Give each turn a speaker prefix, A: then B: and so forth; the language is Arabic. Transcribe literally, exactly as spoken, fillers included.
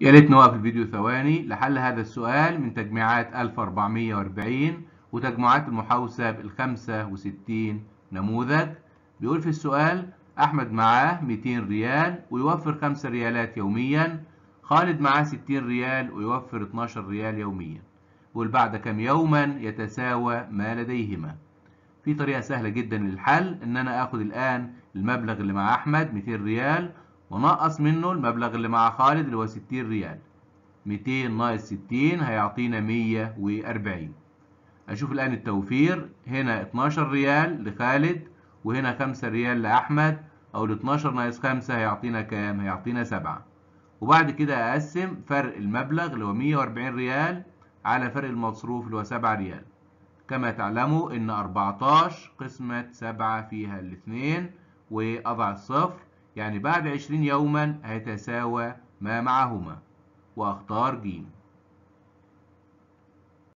A: يا ريت نوقف الفيديو ثواني لحل هذا السؤال من تجميعات ألف وأربعمية وأربعين وتجمعات المحوسب الخمسة وستين نموذج. بيقول في السؤال: أحمد معاه مئتين ريال ويوفر خمسة ريالات يوميا، خالد معاه ستين ريال ويوفر اتناشر ريال يوميا، والبعد كم يوما يتساوى ما لديهما. في طريقة سهلة جدا للحل، إن أنا آخد الآن المبلغ اللي مع أحمد مئتين ريال ونقص منه المبلغ اللي مع خالد اللي هو ستين ريال. مئتين ناقص ستين هيعطينا مية وأربعين. أشوف الآن التوفير، هنا اتناشر ريال لخالد وهنا خمسة ريال لأحمد، أو ال اتناشر ناقص خمسة هيعطينا كام؟ هيعطينا سبعة. وبعد كده أقسم فرق المبلغ اللي هو مية وأربعين ريال على فرق المصروف اللي هو سبعة ريال. كما تعلموا إن أربعتاشر قسمة سبعة فيها الاثنين وأضع الصفر، يعني بعد عشرين يوما هيتساوى ما معهما، وأختار ج.